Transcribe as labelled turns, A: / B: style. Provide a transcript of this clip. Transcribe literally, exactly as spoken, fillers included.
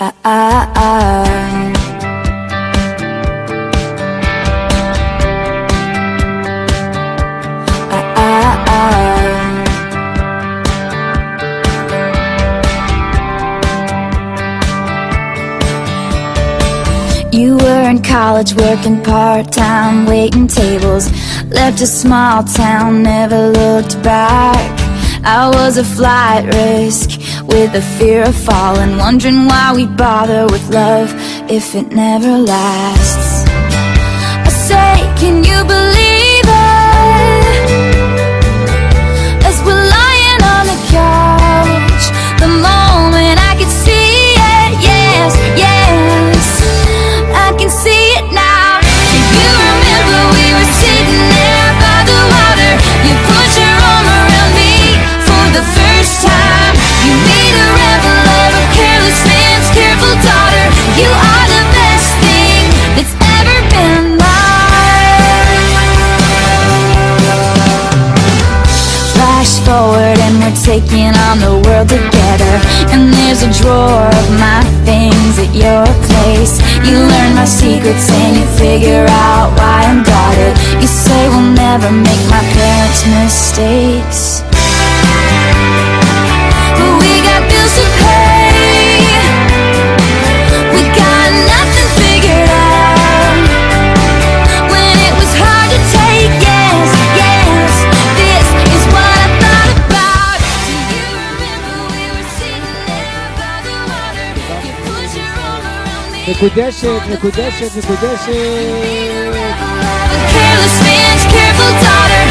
A: I, I, I. You were in college working part-time, waiting tables. Left a small town, never looked back. I was a flight risk with a fear of falling, wondering why we bother with love if it never lasts. I say, can you believe it? As we're lying on the couch, the moment I could see it, yes, yes, I can see it now. Do you remember we were sitting there by the water? You put your arm around me for the first time. You made a rebel of a careless man's careful daughter. You are the best thing that's ever been mine. Flash forward and we're taking on the world together, and there's a drawer of my things at your place. You learn my secrets and you figure out why I'm guarded. You say we'll never make my parents' mistakes, but we got bills to pay. We got nothing figured out. When it was hard to take, yes, yes, this is what I thought about. Do you remember we were sitting there by the water? You put your arm around me.
B: מקודשת, מקודשת, מקודשת.
A: Careless man's careful daughter.